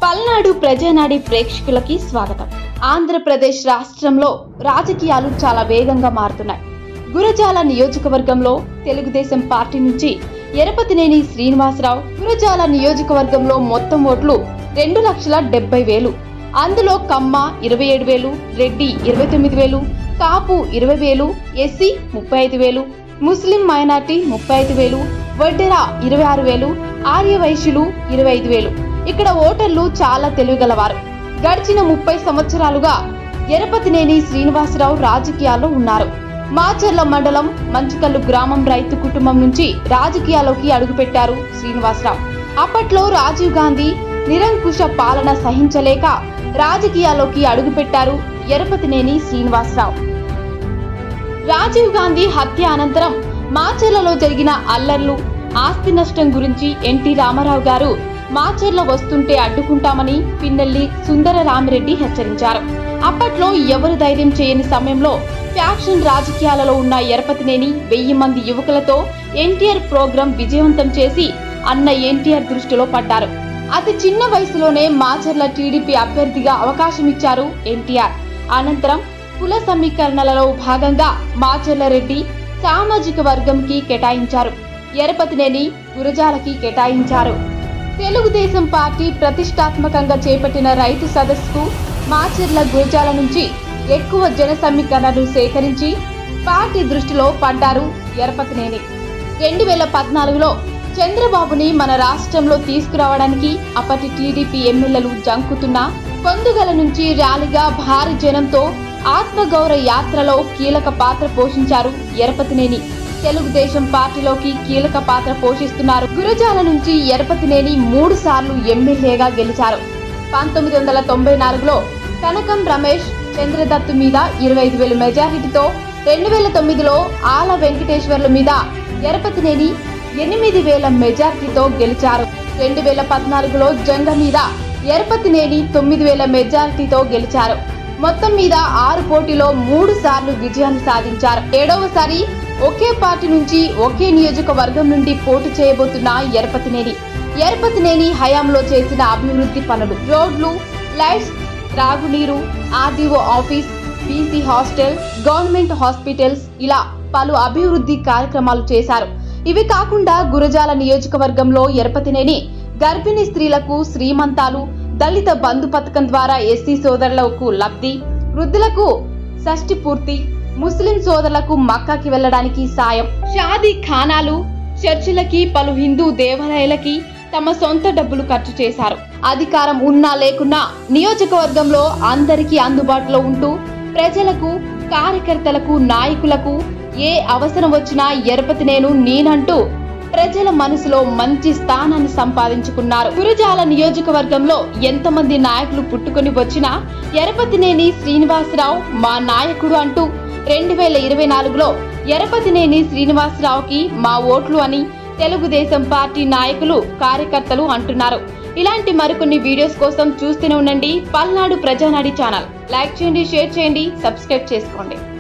పల్నాడు ప్రజానాడి ప్రేక్షకులకి స్వాగతం. ఆంధ్రప్రదేశ్ రాష్ట్రంలో రాజకీయాలు చాలా వేగంగా మారుతున్నాయి. గురజాల నియోజకవర్గంలో తెలుగుదేశం పార్టీ నుంచి ఎరపతినేని శ్రీనివాసరావు, గురజాల నియోజకవర్గంలో మొత్తం ఓట్లు 2,70,000. అందులో Kamma 27,000, Reddy 29,000, Kapu 20,000, SC 35,000, Muslim minority 35,000, Vaddera 26,000, ఆర్యవైశ్యులు 25,000. ఇక్కడ ఓటర్లు చాలా తెలివిగలవారు. గడిచిన 30 సంవత్సరాలుగా ఎరపతినేని శ్రీనివాసరావు రాజకీయాల్లో ఉన్నారు. మాచర్ల మండలం మంచుకల్లు గ్రామం రైతు కుటుంబం నుంచి రాజకీయాల్లోకి అడుగుపెట్టారు శ్రీనివాసరావు. అప్పట్లో రాజీవ్ గాంధీ నిరంకుశ పాలన సహించలేక రాజకీయాల్లోకి అడుగుపెట్టారు ఎరపతినేని శ్రీనివాసరావు. రాజీవ్ గాంధీ హత్య అనంతరం మాచర్లలో జరిగిన అల్లర్లు, ఆస్తి నష్టం గురించి ఎన్టీ రామారావు గారు మాచర్ల వస్తుంటే అడ్డుకుంటామని పిన్నెల్లి సుందరరామిరెడ్డి హెచ్చరించారు. అప్పట్లో ఎవరు ధైర్యం చేయని సమయంలో ఫ్యాక్షన్ రాజకీయాలలో ఉన్న ఎరపతినేని 1000 మంది యువకులతో ఎన్టీఆర్ ప్రోగ్రాం విజయవంతం చేసి అన్న ఎన్టీఆర్ దృష్టిలో పడ్డారు. అతి చిన్న వయసులోనే మాచర్ల టీడీపీ అభ్యర్థిగా అవకాశం ఇచ్చారు ఎన్టీఆర్. అనంతరం కుల సమీకరణలలో భాగంగా మాచర్ల రెడ్డి సామాజిక వర్గంకి కేటాయించారు. ఎరపతినేని గురజాలకి కేటాయించారు. తెలుగుదేశం పార్టీ ప్రతిష్టాత్మకంగా చేపట్టిన రైతు సదస్సుకు మాచర్ల గురజాల నుంచి ఎక్కువ జన సమీకరణలు సేకరించి పార్టీ దృష్టిలో పడ్డారు ఎరపతినేని. 2014లో చంద్రబాబుని మన రాష్ట్రంలో తీసుకురావడానికి అప్పటి టీడీపీ ఎమ్మెల్యేలు జంకుతున్న కొందుగల నుంచి ర్యాలీగా భారీ జనంతో ఆత్మగౌరవ యాత్రలో కీలక పాత్ర పోషించారు ఎరపతినేని. తెలుగుదేశం పార్టీలోకి కీలక పాత్ర పోషిస్తున్నారు. గురజాల నుంచి ఎరపతినేని 3 సార్లు ఎమ్మెల్యేగా గెలిచారు. 1994లో కనకం రమేష్ చంద్రదత్తు మీద 25,000 మెజారిటీతో, 2009లో ఆల వెంకటేశ్వర్ల మీద ఎరపతినేని 8,000 మెజారిటీతో గెలిచారు. 2014లో జంగ మీద ఎరపతినేని 9,000 మెజారిటీతో గెలిచారు. మొత్తం మీద 6 పోటీలో 3 సార్లు విజయాన్ని సాధించారు. 7వసారి ఒకే పార్టీ నుంచి ఒకే నియోజకవర్గం నుండి పోటీ చేయబోతున్న ఎరపతినేని హయాంలో చేసిన అభివృద్ధి పనులు, రోడ్లు, లైట్స్, త్రాగునీరు, RDO office, BC hostel, government hospitals ఇలా పలు అభివృద్ధి కార్యక్రమాలు చేశారు. ఇవి కాకుండా గురజాల నియోజకవర్గంలో ఎరపతినేని గర్భిణీ స్త్రీలకు శ్రీమంతాలు, దళిత బంధు పథకం ద్వారా ఎస్సీ సోదరులకు లబ్ధి, వృద్ధులకు షష్ఠి పూర్తి, ముస్లిం సోదరులకు మక్కాకి వెళ్లడానికి సాయం, షాదీ ఖానాలు, చర్చిలకి, పలు హిందూ దేవాలయాలకి తమ సొంత డబ్బులు ఖర్చు చేశారు. అధికారం ఉన్నా లేకున్నా నియోజకవర్గంలో అందరికీ అందుబాటులో ఉంటూ ప్రజలకు, కార్యకర్తలకు, నాయకులకు ఏ అవసరం వచ్చినా ఎరపతినేని నేనంటూ ప్రజల మనసులో మంచి స్థానాన్ని సంపాదించుకున్నారు. గురజాల నియోజకవర్గంలో ఎంతమంది నాయకులు పుట్టుకొని వచ్చినా ఎరపతినేని శ్రీనివాసరావు మా నాయకుడు అంటూ 2024లో ఎరపతినేని శ్రీనివాసరావుకి మా ఓట్లు అని తెలుగుదేశం పార్టీ నాయకులు, కార్యకర్తలు అంటున్నారు. ఇలాంటి మరికొన్ని వీడియోస్ కోసం చూస్తూనే ఉండండి పల్నాడు ప్రజానాడి ఛానల్. లైక్ చేయండి, షేర్ చేయండి, సబ్స్క్రైబ్ చేసుకోండి.